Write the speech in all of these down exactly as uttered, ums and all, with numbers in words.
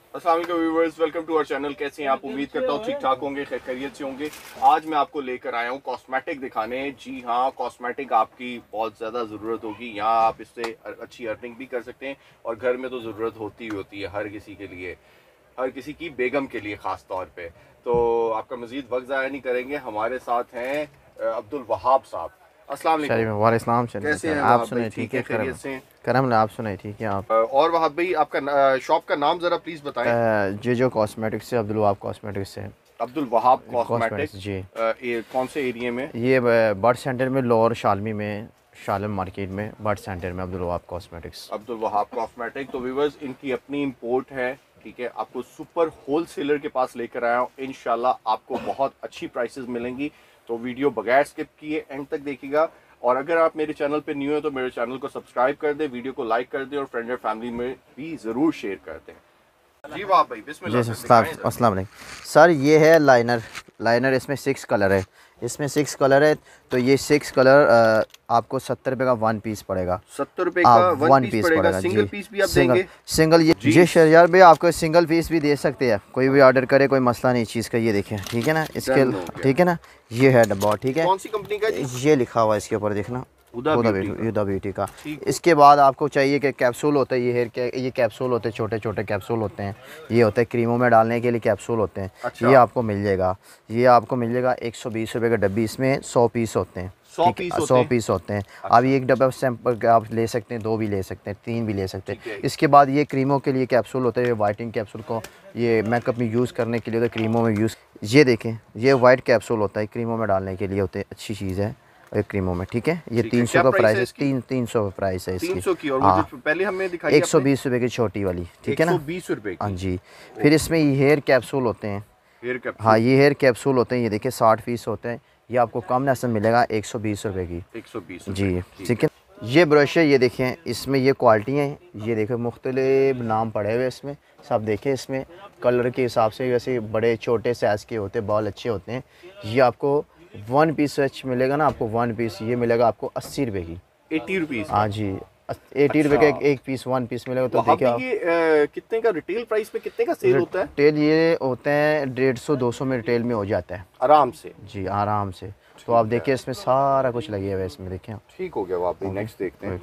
अस्सलाम वालेकुम viewers, welcome to our channel. कैसे हैं आप? उम्मीद करता हूँ ठीक ठाक होंगे, खैर खैरियत से होंगे। आज मैं आपको लेकर आया हूँ कॉस्मेटिक दिखाने। जी हाँ, कॉस्मेटिक आपकी बहुत ज़्यादा ज़रूरत होगी। यहाँ आप इससे अच्छी अर्निंग भी कर सकते हैं और घर में तो ज़रूरत होती ही होती है हर किसी के लिए, हर किसी की बेगम के लिए ख़ास तौर पे। तो आपका मज़ीद वक्त ज़ाया नहीं करेंगे, हमारे साथ हैं अब्दुल वहाब साहब। अस्सलाम वालेकुम। वालेकुम सलाम। कैसे हैं आप वहाब भाई? सुनाए ठीक ठीक है, है? करम खैरियत से हैं? करम आप सुनाए ठीक है? आप और वहाब भाई, आपका शॉप का नाम ज़रा प्लीज़ बताएं। जे जो कॉस्मेटिक्स से, अब्दुल वहाब कॉस्मेटिक्स से। अब्दुल वहाब कॉस्मेटिक। कॉस्मेटिक्स जी। ये कौन से एरिया में? ये बर्ड सेंटर में, लोअर शालमी में, शालम मार्केट में, बर्ड सेंटर में अब्दुल वहाब कॉस्मेटिक्स। अब्दुल वहाब कॉस्मेटिक। तो व्यूअर्स, इनकी अपनी इंपोर्ट है, ठीक है। आपको सुपर होलसेलर के पास लेकर आया हूँ, इंशाल्लाह आपको बहुत अच्छी प्राइसेस मिलेंगी। तो वीडियो बगैर स्किप किए एंड तक देखिएगा। और अगर आप मेरे चैनल पे न्यू है तो मेरे चैनल को सब्सक्राइब कर दें, वीडियो को लाइक कर दें और फ्रेंड और फैमिली में भी ज़रूर शेयर कर दें। जी वाह भाई, बिस्मिल्लाह जी सर, सर, दिखाएं जरा। अस्सलाम वालेकुम सर। ये है लाइनर। लाइनर इसमें सिक्स कलर है। इसमें सिक्स कलर है। तो ये सिक्स कलर आ, आपको सत्तर रुपये का वन पीस पड़ेगा। सत्तर रुपए आप का वन वन पीस पीस पड़ेगा। पड़ेगा सिंगल जी। पीस भी आप सिंगल देंगे? सिंगल ये जी जी शहरयार भाई, आपको सिंगल पीस भी दे सकते हैं, कोई भी ऑर्डर करे, कोई मसला नहीं चीज़ का। ये देखें, ठीक है ना? इसके डन हो गया। ठीक है ना? ये है डब्बा, ठीक है। कौन सी कंपनी का जी? ये लिखा हुआ है इसके ऊपर, देखना, हुदा हुदा ब्यूटी ब्यूटी, का। हुदा ब्यूटी का। ठीक हो इसके बाद आपको चाहिए कि कैप्सूल होता है, ये हेयर के ये कैप्सूल होते हैं, छोटे छोटे कैप्सूल होते हैं। ये होते हैं क्रीमों में डालने के लिए कैप्सूल होते हैं। अच्छा। ये आपको मिल जाएगा। ये आपको मिल जाएगा एक सौ बीस रुपये का डब्बी। इसमें सौ पीस होते हैं। सौ ठीक पीस है, होते सौ हैं। पीस होते हैं। अच्छा। अब एक डब्बा सैंपल आप ले सकते हैं, दो भी ले सकते हैं, तीन भी ले सकते ठीक है। हैं। इसके बाद ये क्रीमों के लिए कैप्सूल होते हैं। वाइटिंग कैप्सूल को ये मेकअप में यूज़ करने के लिए होता है, क्रीमों में यूज़। ये देखें, ये वाइट कैप्सूल होता है, क्रीमों में डालने के लिए होते हैं, अच्छी चीज़ है क्रीमों में, ठीक है। ये ठीक है। तीन क्या सौ का प्राइस प्राइस है है। इसकी? तीन तीन सौ का प्राइस है इसकी। तीन सौ की। और वो हाँ, जो पहले हमने दिखाई एक सौ आपने, बीस रुपये की छोटी वाली, ठीक एक है सौ ना? बीस रुपए हाँ की। जी। फिर इसमें ये हेयर कैप्सूल होते हैं। Hair capsule. हाँ, ये हेयर कैप्सूल होते हैं, ये देखिए साठ पीस होते हैं। ये आपको कम नसर मिलेगा एक सौ बीस रुपये की। एक सौ बीस रुपए जी, की। ठीक है। ये ब्रश है, ये देखें, इसमें ये क्वालिटी हैं। ये देखें, मुख्तलिफ नाम पड़े हुए इसमें, सब देखें। इसमें कलर के हिसाब से वैसे बड़े छोटे साइज़ के होते हैं, बाल अच्छे होते हैं। ये आपको वन पीस सच मिलेगा ना, आपको वन पीस ये मिलेगा आपको अस्सी रुपये की। अस्सी रुपीस हाँ का। जी, अस्सी रुपये अच्छा। का एक, एक पीस, वन पीस मिलेगा। तो वहाँ देखिए भी आप, ये अ, कितने का रिटेल प्राइस पे कितने का सेल होता है? रिटेल ये होते हैं डेढ़ सौ दो सौ में रिटेल में हो जाता है आराम से? जी, आराम से। तो ठीक आप है। देखिए, इसमें सारा कुछ लगे हुआ है, इसमें देखें आप। ठीक हो गया। वो आप नेक्स्ट देखते हैं।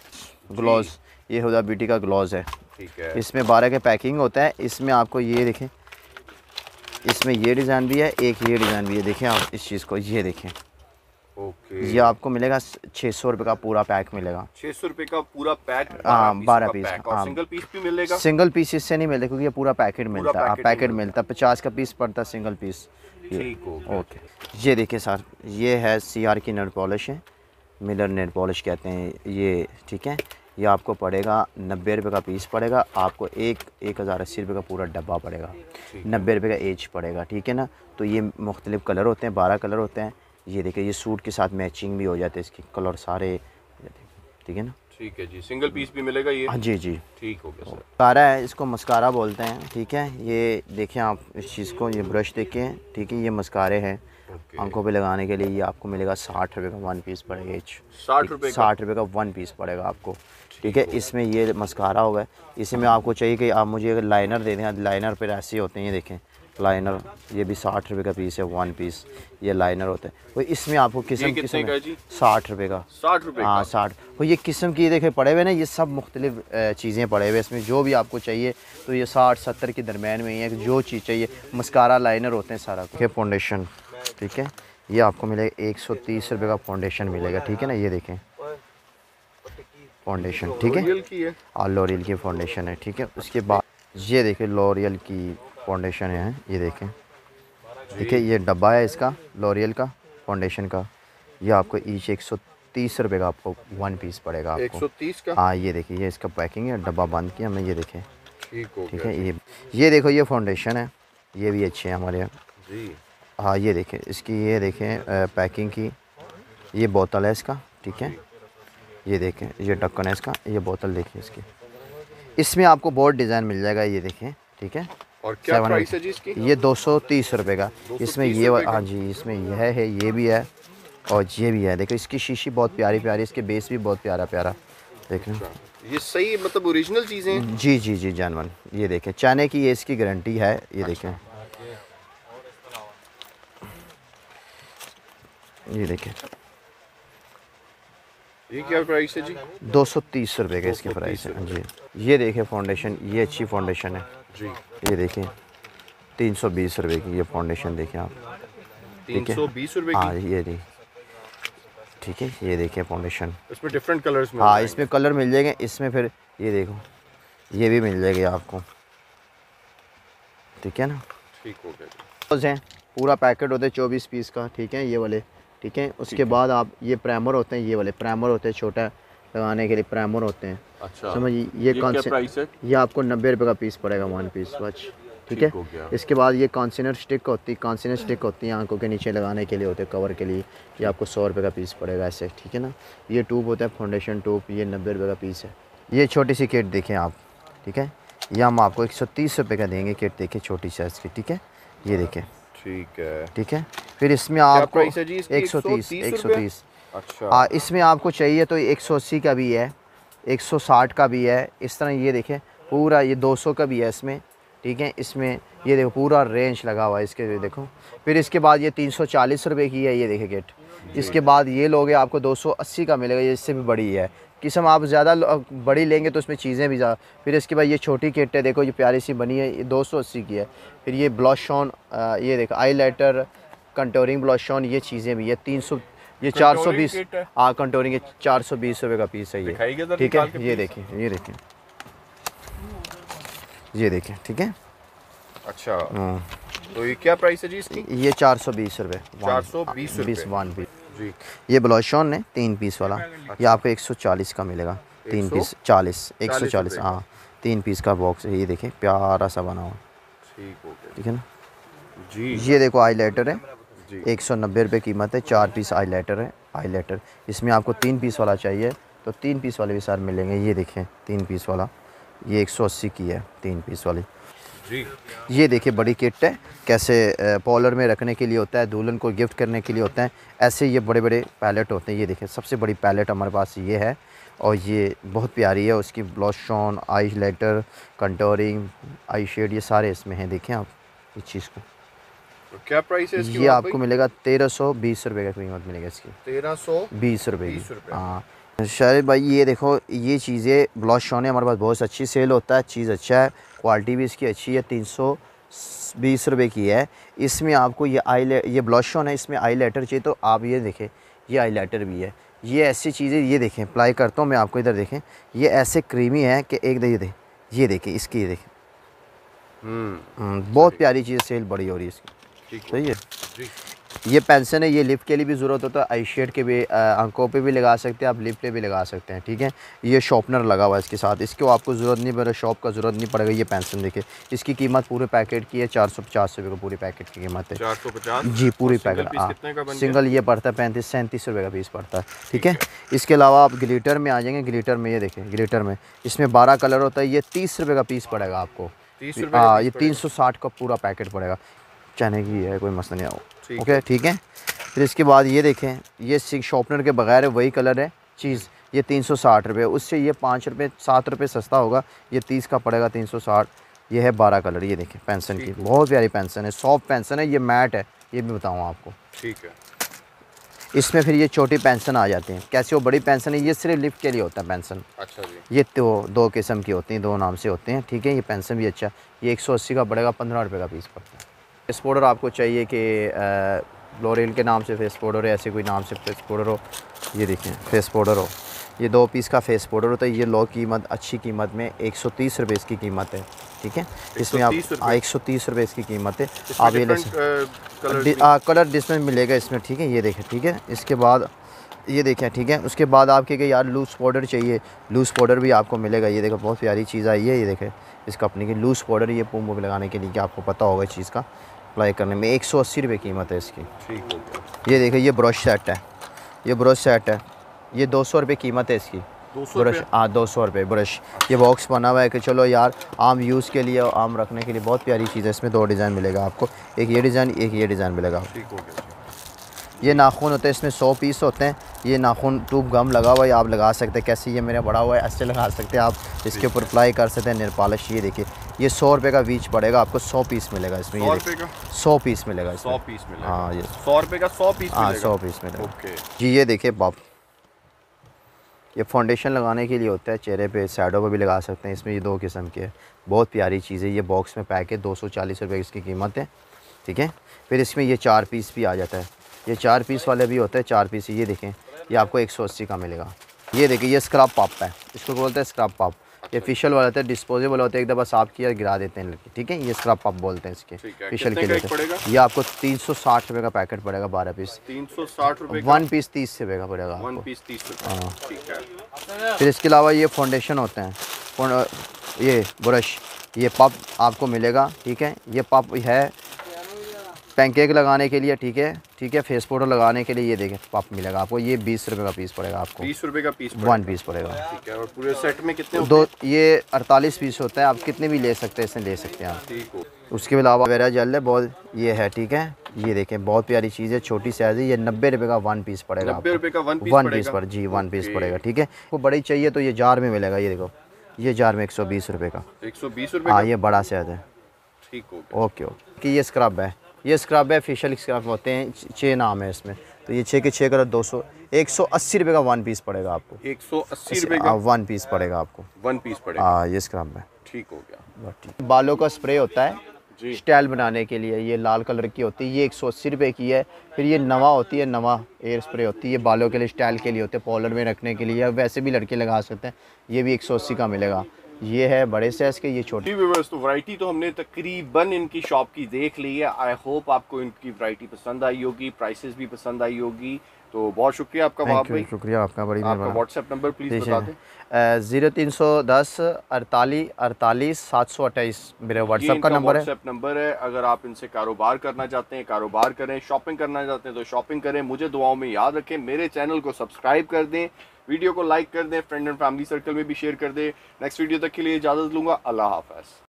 ग्लॉज, ये हुदा ब्यूटी का ग्लॉज है। ठीक है। इसमें बारह के पैकिंग होता है। इसमें आपको ये देखें, इसमें ये डिज़ाइन भी है, एक ये डिज़ाइन भी है। देखें आप इस चीज़ को, ये देखें। ओके। ये आपको मिलेगा छः सौ रुपये का पूरा पैक मिलेगा। छह सौ रुपए का पूरा पैक। हाँ, बारह पीस पीस। पैक। और हाँ, सिंगल पीस भी मिलेगा? सिंगल पीस इससे नहीं मिलता, क्योंकि ये पूरा पैकेट मिलता है। हाँ, पैकेट ही पैकेट मिलता मिलता है, पचास का पीस पड़ता है सिंगल पीस। ठीक हो गया। ओके। ये देखिए सर, ये है सी आर की नेल पॉलिश है, मिलर नेल पॉलिश कहते हैं ये, ठीक है। ये आपको पड़ेगा नब्बे रुपये का पीस पड़ेगा। आपको एक एक हज़ार अस्सी रुपये का पूरा डब्बा पड़ेगा। नब्बे रुपये का एज पड़ेगा, ठीक है ना। तो ये मुख्तलिफ़ कलर होते हैं, बारह कलर होते हैं। ये देखिए, ये सूट के साथ मैचिंग भी हो जाते हैं, इसके कलर सारे, ठीक है ना। ठीक है जी। सिंगल पीस भी मिलेगा ये? हाँ जी जी। ठीक हो गया सर। मस्कारा है, इसको मस्कारा बोलते हैं, ठीक है। ये देखें आप इस चीज़ को, ये ब्रश देखें, ठीक है। ये मस्कारे हैं आंखों पे लगाने के लिए। ये आपको मिलेगा साठ रुपये का वन पीस पड़ेगा। एच साठ रुपये साठ रुपये का वन पीस पड़ेगा आपको, ठीक है। इसमें ये मस्कारा होगा। इसमें आपको चाहिए कि आप मुझे अगर लाइनर दे दें, लाइनर पर ऐसे होते हैं, ये देखें लाइनर, ये भी साठ रुपये का पीस है, वन पीस ये लाइनर होता है। वो इसमें आपको किस्म किस्म का जी? साठ रुपये का। साठ रुपये हाँ, का। साठ। वो ये किस्म की देखे पड़े हुए ना, ये सब मुख्तलिफ चीज़ें पड़े हुए इसमें, जो भी आपको चाहिए। तो ये साठ सत्तर के दरमियान में ही है, जो चीज़ चाहिए। मस्कारा, लाइनर होते हैं सारा कुछ। फाउंडेशन, ठीक है। ये आपको मिलेगा एक सौ तीस रुपये का फाउंडेशन मिलेगा, ठीक है ना। ये देखें फाउंडेशन, ठीक है। लॉरियल की है? हाँ, लॉरियल की फाउंडेशन है, ठीक है। उसके बाद ये देखें लॉरियल की फाउंडेशन है, ये देखें, देखिए ये डब्बा है इसका लॉरियल का फाउंडेशन का। ये आपको ईच एक सौ तीस रुपये का आपको वन पीस पड़ेगा आपको। एक सौ तीस का? हाँ, ये देखिए, ये इसका पैकिंग है, डब्बा बंद किया हमने, ये देखें, ठीक हो ठीक गया है। ये ये देखो, ये फाउंडेशन है, ये भी अच्छे हैं हमारे यहाँ जी। हाँ, ये देखें इसकी, ये देखें पैकिंग की। ये बोतल है इसका, ठीक है। ये देखें, ये ढक्कन है इसका, ये बोतल देखिए इसकी। इसमें आपको बहुत डिज़ाइन मिल जाएगा, ये देखें, ठीक है। और क्या प्राइस है जी इसकी? ये दो सौ तीस रुपये का। इसमें ये, हाँ जी, इसमें यह है, ये भी है और ये भी है। देखो इसकी शीशी बहुत प्यारी प्यारी, इसके बेस भी बहुत प्यारा प्यारा, देख लें। ये सही मतलब ओरिजिनल चीज़ें हैं? जी जी जी जानवन। ये देखें चाइना की, ये इसकी गारंटी है। ये देखें, ये देखें, ये क्या प्राइस है जी? दो सौ तीस रुपये का इसकी प्राइस है जी। ये देखें फाउंडेशन, ये अच्छी फाउंडेशन है जी। ये देखें तीन सौ बीस रुपये की ये फाउंडेशन देखें आप, तीन सौ बीस रुपये की। हाँ ये नहीं, ठीक है। ये देखें फाउंडेशन, इसमें डिफरेंट कलर्स में, हाँ इसमें कलर मिल जाएंगे इसमें। फिर ये देखो, ये भी मिल जाएगी आपको, ठीक है ना। ठीक हो गया। हैं पूरा पैकेट होता है चौबीस पीस का, ठीक है, ये वाले, ठीक है। उसके बाद आप ये प्राइमर होते हैं, ये वाले प्राइमर होते हैं, छोटा लगाने के लिए प्राइमर होते हैं। अच्छा, समझिए। ये, ये कौन से, ये आपको नब्बे रुपये का पीस पड़ेगा, वन पीस वॉच, ठीक है। इसके बाद ये कॉन्सीनर स्टिक होती है, कॉन्सीनर स्टिक होती है आंखों के नीचे लगाने के लिए, होते हैं कवर के लिए। ये आपको सौ रुपये का पीस पड़ेगा ऐसे, ठीक है ना। ये ट्यूब होता है फाउंडेशन ट्यूब, ये नब्बे रुपये का पीस है। ये छोटी सी किट देखें आप, ठीक है, ये हम आपको एक सौ तीस रुपये का देंगे किट, देखें छोटी साइज़ की, ठीक है। ये देखें, ठीक है, ठीक है। फिर इसमें आपको एक सौ तीस, एक सौ तीस। अच्छा, हाँ इसमें आपको चाहिए तो एक सौ अस्सी का भी है, एक सौ साठ का भी है, इस तरह। ये देखें पूरा, ये दो सौ का भी है इसमें, ठीक है। इसमें ये देखो पूरा रेंज लगा हुआ है इसके, देखो। फिर इसके बाद ये तीन सौ चालीस रुपये की है, ये देखें किट। इसके बाद ये लोगे आपको दो सौ अस्सी का मिलेगा, ये इससे भी बड़ी है। किस्म आप ज़्यादा बड़ी लेंगे तो उसमें चीज़ें भी ज़्यादा। फिर इसके बाद ये छोटी किट है, देखो ये प्यारी सी बनी है, ये दो सौ अस्सी की है। फिर ये ब्लश ऑन, ये देखो eye lighter, contouring blush on, ये चीज़ें भी, ये तीन सौ, ये चार सौ बीस, हाँ कंटोरिंग है, चार सौ बीस रुपये का पीस है ये, ठीक है। ये देखें, ये देखें, ये देखें, ठीक है। अच्छा, तो ये क्या प्राइस है जी इसकी? ये चार सौ बीस रुपये, चार सौ बीस बीस वन पीस जी। ये ब्लश ऑन है तीन पीस वाला, ये आपको एक सौ चालीस का मिलेगा, तीन पीस चालीस, एक सौ चालीस, हाँ तीन पीस का बॉक्स है। ये देखें प्यारा सा बना हुआ, ठीक हो गया, ठीक है ना जी। ये देखो आई लाइटर है, एक सौ नब्बे रुपये कीमत है, चार पीस आई लाइटर है, आई लाइटर। इसमें आपको तीन पीस वाला चाहिए तो तीन पीस वाले भी सारे मिलेंगे। ये देखें तीन पीस वाला, ये एक सौ अस्सी की है तीन पीस वाली जी। ये देखिए बड़ी किट है, कैसे पॉलर में रखने के लिए होता है, दुल्हन को गिफ्ट करने के लिए होता है। ऐसे ये बड़े बड़े पैलेट होते हैं। ये देखिए सबसे बड़ी पैलेट हमारे पास ये है और ये बहुत प्यारी है। उसकी blush on, eye lighter, contouring, eye shade, ये सारे इसमें हैं। देखें आप इस चीज़ को, तो क्या प्राइस है इसकी? ये आपको मिलेगा तेरह सौ बीस रुपये का कीमत मिलेगा इसकी, तेरह सौ बीस रुपये की। हाँ शायद भाई ये देखो ये चीज़ें ब्लश ऑन है हमारे पास, बहुत अच्छी सेल होता है, चीज़ अच्छा है, क्वालिटी भी इसकी अच्छी है। तीन सौ बीस रुपये की है। इसमें आपको ये आई ये ब्लश ऑन है, इसमें आई लाइटर चाहिए तो आप ये देखें, ये आई लाइटर भी है। ये ऐसी चीज़ें, ये देखें अप्लाई करता हूँ मैं आपको, इधर देखें ये ऐसे क्रीमी है कि एक ये देखें, ये देखें इसकी, ये देखें बहुत प्यारी चीज़, सेल बड़ी हो रही है इसकी, सही है। ये पेंसिल है, ये लिप के लिए भी ज़रूरत होता है, आई शेड के भी, आंखों पे भी लगा सकते हैं आप, लिप पे भी लगा सकते हैं, ठीक है। ये शॉर्पनर लगा हुआ है इसके साथ, इसको आपको ज़रूरत नहीं पड़ेगा, शॉप का ज़रूरत नहीं पड़ेगा। ये पेंसिल देखिए, इसकी कीमत पूरे पैकेट की है चार सौ पचास रुपये का, पूरे पैकेट की कीमत है चार सौ पचास जी, पूरी पैकेट। हाँ सिंगल ये पड़ता है पैंतीस सैंतीस रुपये का पीस पड़ता है, ठीक है। इसके अलावा आप ग्लिटर में आ जाएंगे, ग्लिटर में ये देखें, ग्लिटर में इसमें बारह कलर होता है, ये तीस रुपये का पीस पड़ेगा आपको। हाँ ये तीन सौ साठ का पूरा पैकेट पड़ेगा, चाइना की है, कोई मसला नहीं आओ, ओके ठीक है। फिर इसके बाद ये देखें, ये शॉर्पनर के बगैर है, वही कलर है चीज़, ये तीन सौ साठ रुपये, उससे ये पाँच रुपये सात रुपये सस्ता होगा, ये तीस का पड़ेगा तीन सौ साठ। ये है बारह कलर, ये देखें पेंसिल की, बहुत प्यारी पेंसिल है, सॉफ्ट पेंसिल है, ये मैट है, ये भी बताऊँ आपको, ठीक है। इसमें फिर ये छोटी पेंसिल आ जाती हैं, कैसे वो बड़ी पेंसिल है, ये सिर्फ लिफ्ट के लिए होता है पेंसिल। अच्छा जी। ये तो दो किस्म की होती हैं, दो नाम से होते हैं, ठीक है। ये पेंसिल भी अच्छा, ये एक सौ अस्सी का पड़ेगा, पंद्रह रुपये का पीस पड़ता है। फेस पाउडर आपको चाहिए कि लोरियल के नाम से फेस पाउडर है, ऐसे कोई नाम से फेस पाउडर हो, ये देखें फेस पाउडर हो, ये दो पीस का फेस पाउडर होता है। ये लो कीमत, अच्छी कीमत में एक सौ तीस रुपये इसकी कीमत है, ठीक है। इसमें आप एक सौ तीस रुपये इसकी कीमत है, आप ये ले सकते, कलर डिफरेंट मिलेगा इसमें, ठीक है। ये देखें, ठीक है। इसके बाद ये देखें, ठीक है। उसके बाद आपके कि यार लूज़ पाउडर चाहिए, लूज़ पाउडर भी आपको मिलेगा। ये देखो बहुत प्यारी चीज़ आई है, ये देखें इस कंपनी की लूज़ पाउडर, ये पूम में लगाने के लिए, कि आपको पता होगा इस चीज़ का, अप्लाई करने में एक सौ अस्सी रुपये कीमत है इसकी, ठीक हो गया। ये देखिए ये ब्रश सेट है, ये ब्रश सेट है, ये दो सौ रुपये कीमत है इसकी, ब्रश, हाँ दो सौ रुपये ब्रश। ये बॉक्स बना हुआ है कि चलो यार आम यूज़ के लिए, आम रखने के लिए बहुत प्यारी चीज़ है। इसमें दो डिज़ाइन मिलेगा आपको, एक ये डिज़ाइन, एक ये डिज़ाइन मिलेगा, ठीक हो गया। ये नाखून होते हैं, इसमें सौ पीस होते हैं। ये नाखून ट्यूब गम लगा हुआ है, आप लगा सकते हैं। कैसे ये मेरा बड़ा हुआ है, ऐसे लगा सकते हैं आप। इसके ऊपर अप्लाई कर सकते हैं नेल पॉलिश। ये देखिए, ये सौ रुपये का बीच पड़ेगा आपको, सौ पीस मिलेगा इसमें। सौ रुपये का सौ पीस मिलेगा इसमें। सौ पीस मिलेगा। हाँ, ये सौ रुपये का सौ पीस हाँ, मिलेगा। सौ पीस मिलेगा। ओके जी, ये देखिए पॉप, ये फाउंडेशन लगाने के लिए होता है, चेहरे पे साइडों पे भी लगा सकते हैं। इसमें ये दो किस्म के, बहुत प्यारी चीज़ है। ये बॉक्स में पैक है, दो सौ चालीस रुपये इसकी कीमत है, ठीक है। फिर इसमें ये चार पीस भी आ जाता है, ये चार पीस वाले भी होते हैं, चार पीस। ये देखें, ये आपको एक सौ अस्सी का मिलेगा। ये देखिए, ये स्क्रब पॉप है, इसको बोलते हैं स्क्रब पॉप। ये फेशियल वाले होते हैं, डिस्पोजेबल होते हैं, एक दफ़ा साफ किया गिरा देते हैं लड़के, ठीक है। ये स्क्रब पॉप बोलते हैं इसके, फेशियल के लिए। ये आपको तीन सौ साठ रुपये का पैकेट पड़ेगा, बारह पीस। तीन सौ साठ रुपये वन पीस तीस रुपये का पड़ेगा वन आपको। पीस तीस रुपये। हाँ, ठीक है। फिर इसके अलावा ये फाउंडेशन होते हैं, ये ब्रश, ये पप आपको मिलेगा, ठीक है। ये पप है पैनकेक लगाने के लिए, ठीक है, ठीक है। फेस पाउडर लगाने के लिए ये देखें पप मिलेगा आपको। ये बीस रुपये का पीस पड़ेगा आपको, बीस रुपये का पीस, वन पीस पड़ेगा, ठीक है। और पूरे सेट में कितने दो, ये अड़तालीस पीस होता है, आप कितने भी ले सकते हैं, इसमें ले सकते हैं आप, ठीक हो। उसके अलावा वेरा जेल है बहुत, ये है, ठीक है। ये देखें, बहुत प्यारी चीज़ है, छोटी साइज है। ये नब्बे रुपये का वन पीस पड़ेगा, नब्बे रुपये का वन पीस वन पीस पर जी, वन पीस पड़ेगा, ठीक है। आपको बड़ी चाहिए तो ये जार में मिलेगा। ये देखो, ये जार में एक सौ बीस रुपये का, एक सौ बीस रुपये। हाँ, ये बड़ा साइज है, ठीक हो। Okay okay. कि ये स्क्रब है, ये स्क्रब है, फेशियल स्क्रब होते हैं, छः नाम है इसमें। तो ये छः के छः कलर, दो सौ एक सौ अस्सी रुपये का वन पीस पड़ेगा आपको। एक सौ अस्सी रुपये का वन पीस पड़ेगा आपको, वन पीस पड़ेगा। हाँ, ये स्क्रब है, ठीक हो गया। ठीक। बालों का स्प्रे होता है जी, स्टाइल बनाने के लिए, ये लाल कलर की होती है, ये एक सौ अस्सी रुपये की है। फिर ये नवा होती है, नवा एयर स्प्रे होती है, बालों के लिए स्टाइल के लिए होते हैं, पॉलर में रखने के लिए, वैसे भी लड़के लगा सकते हैं। ये भी एक सौ अस्सी का मिलेगा। ये है बड़े साइज़ के, ये छोटे। व्यूअर्स, तो वैरायटी तो हमने तकरीबन इनकी शॉप की देख ली है। आई होप आपको इनकी वैरायटी पसंद आई होगी, प्राइसेस भी पसंद आई होगी। तो बहुत शुक्रिया आपका वहाब भाई, शुक्रिया आपका, बड़ी आपका व्हाट्सएप नंबर प्लीज़ बता दें। ज़ीरो तीन सौ दस अड़तालीस अड़तालीस सात सौ अट्ठाईस मेरा व्हाट्सएप का नंबर है। व्हाट्सएप नंबर है। अगर आप इनसे कारोबार करना चाहते हैं, कारोबार करें, शॉपिंग करना चाहते हैं तो शॉपिंग करें। मुझे दुआओं में याद रखें, मेरे चैनल को सब्सक्राइब कर दें, वीडियो को लाइक कर दें, फ्रेंड एंड फैमिली सर्कल में भी शेयर कर दें। नेक्स्ट वीडियो तक के लिए इजाज़त लूँगा। अल्लाह हाफ़िज़।